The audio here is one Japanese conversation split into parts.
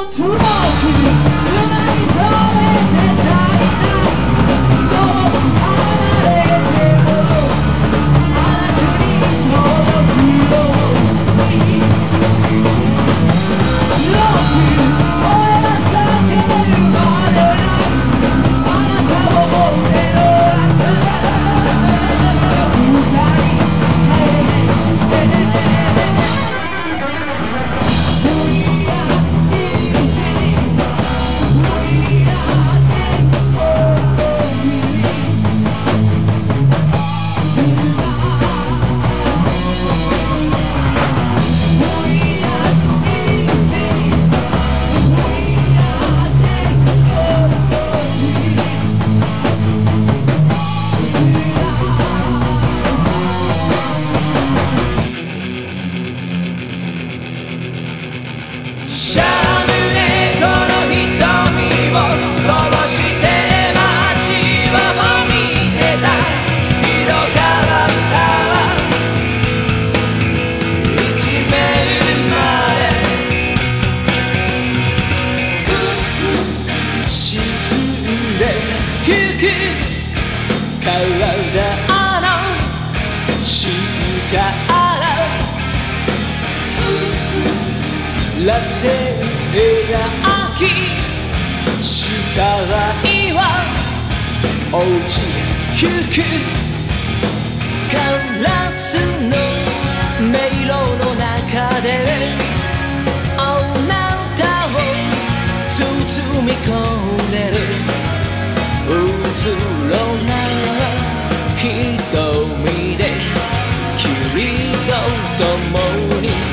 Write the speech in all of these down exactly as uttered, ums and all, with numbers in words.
シャムネコの瞳をこぼして街を見てた。色変わったわ一面まで沈んでゆく体の進化螺旋描き視界は落ちゆく。カラスの迷路の中であなたを包み込んでる。うつろな瞳で君と共に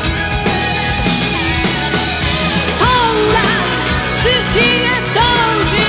月が閉じ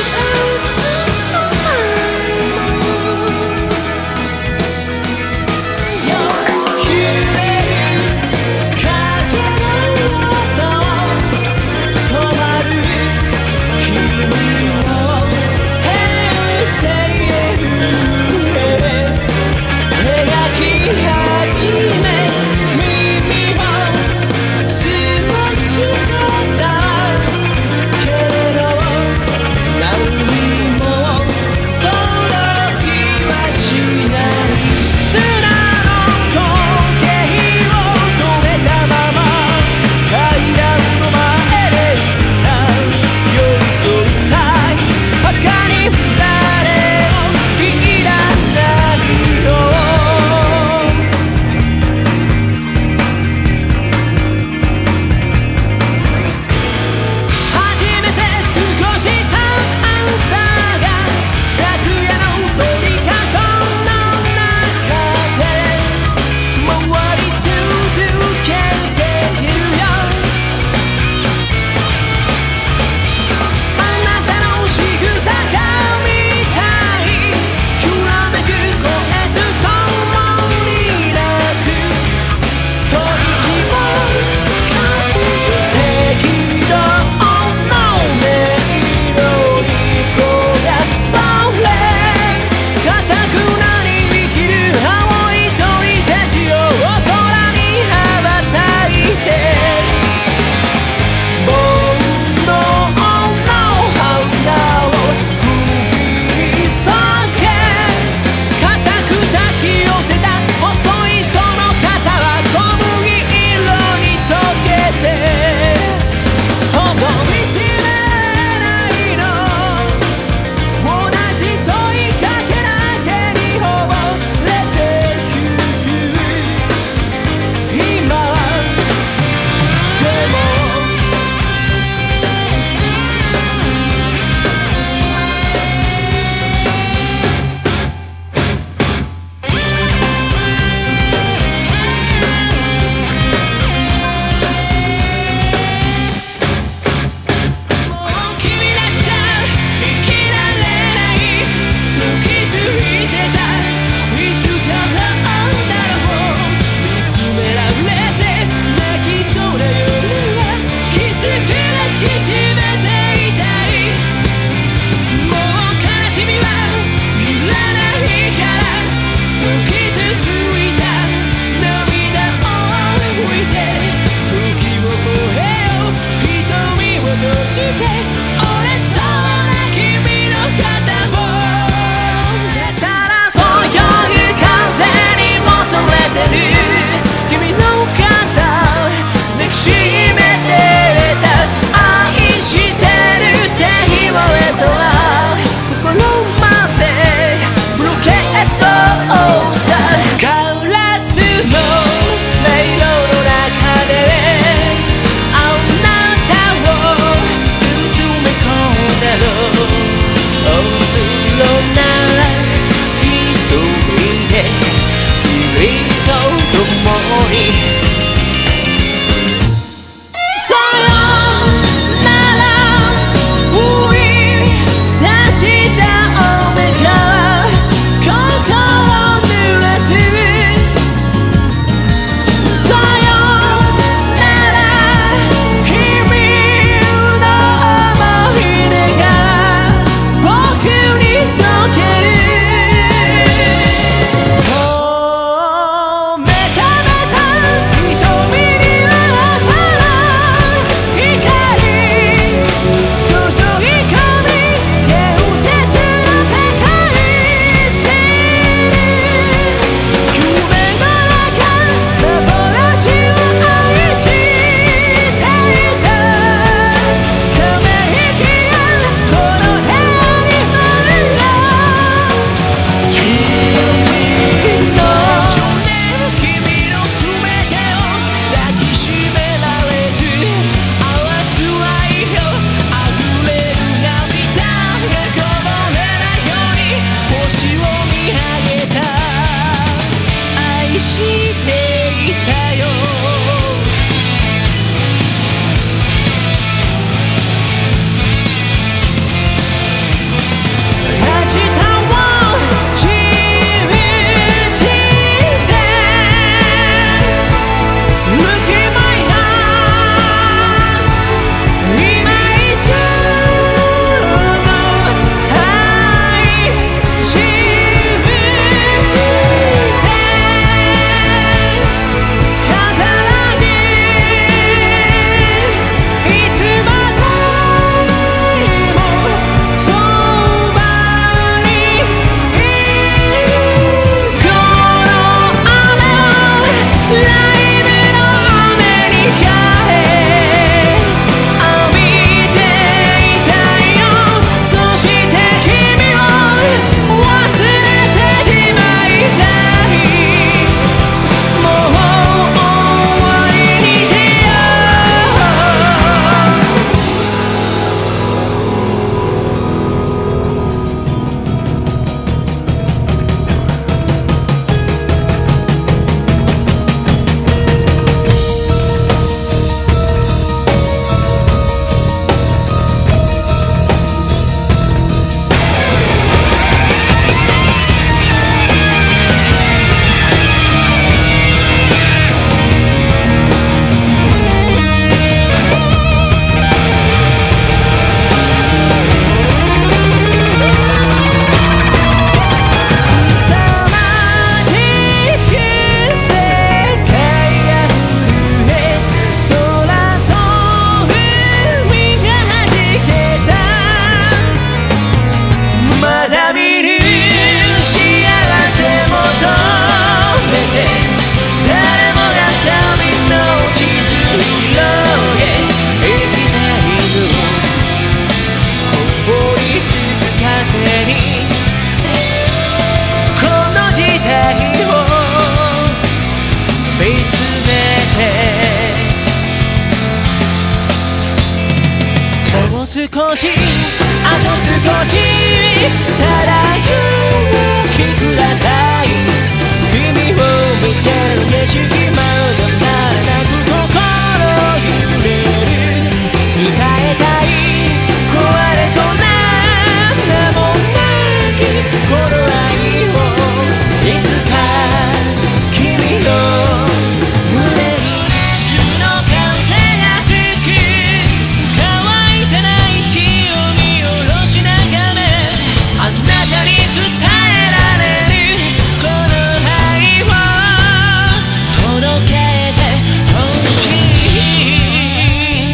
あと少しただ勇気ください。君を見てる景色まだまだなく心揺れる。伝えたい壊れそうな名もなきこの愛をいつか君の胸に中の風が吹く乾いてない血を見下ろし眺めあなたに伝えられるこの愛を届けてほしい。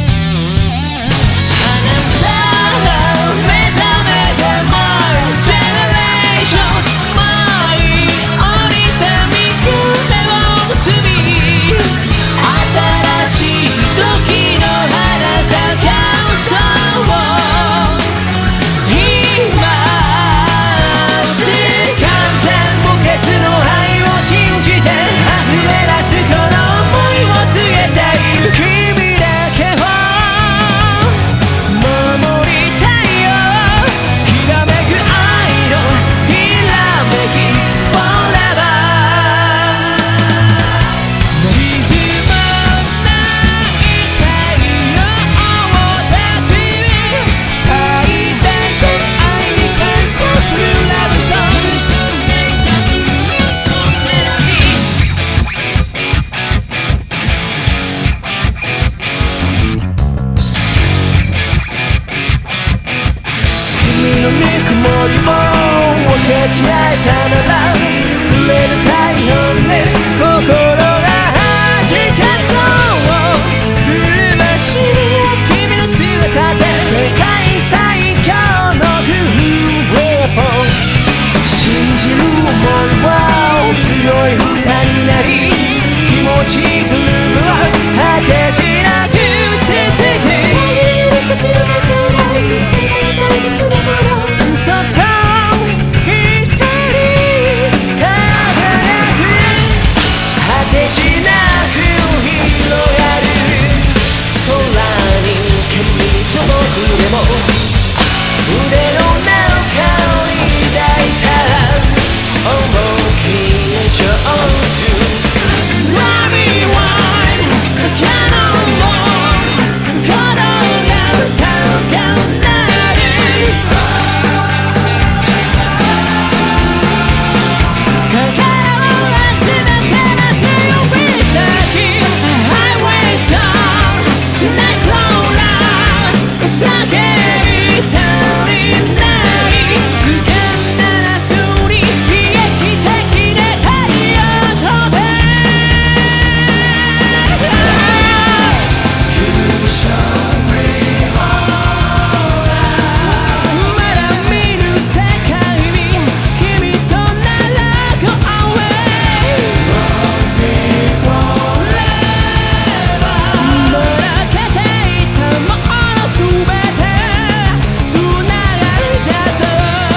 花さら目覚めてもジェネレーション舞い降りてみ夢を結び新しい時の花咲かそう今つ完全無欠の愛を信じて溢れ出すこの想いを告げたい。君だけを守りたいよ。きらめく愛のひらめき Forever 沈まない太陽を抱く最大の愛に感謝するラブソング。君のぬくもりも分かち合えたなら触れる太陽で心がはじけそう。麗しい君の姿で世界最強のグルーウェポン信じる想いは強い歌になり気持ちグルーヴは果てしなく続く。そっと光り輝く果てしなく広がる空に君と僕でも腕の中に抱いた思い切り上手 Let me wine Cannonball 鼓動が歌うかなる心を集めてます指先 Highway Star Nightcrawler 叫び足りない掴んだらすり悲劇的で太陽飛べまだ見ぬ世界に君となら Go awayもらけていたものすべてつながりだそう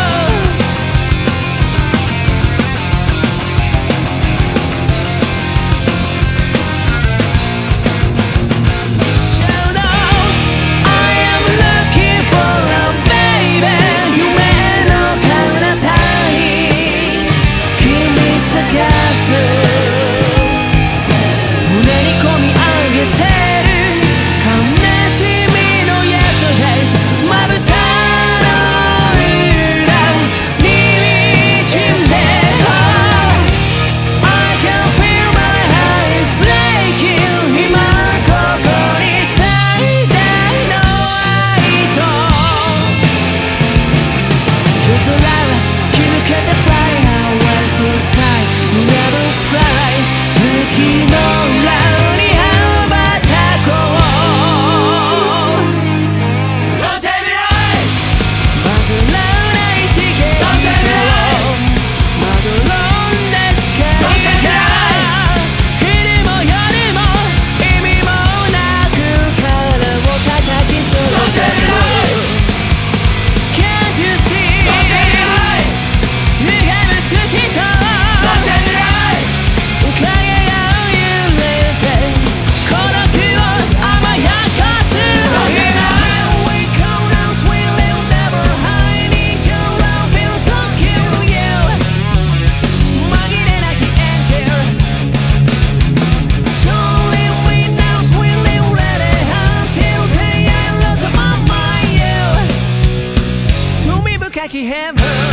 。Shadows I am looking for a baby 夢の彼方に君探す胸に込み上げてる悲しみの Yesterdays まぶたの裏に滲んで I can feel my heart is breaking 今ここに最大の愛と夜空は突き抜けて Fly highways to the sky Never fly 月の裏に羽ばたこう Don't take me away 混ざらない刺激をまどろんだ視界が昼も夜も意味もなく体を叩きつける Can't you see 歪む月と影がきへむ